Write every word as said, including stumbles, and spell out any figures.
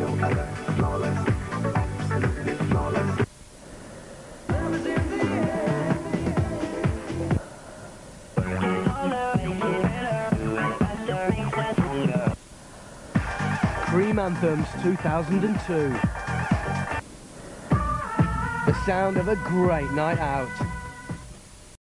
Cream Anthems two thousand two. The sound of a great night out.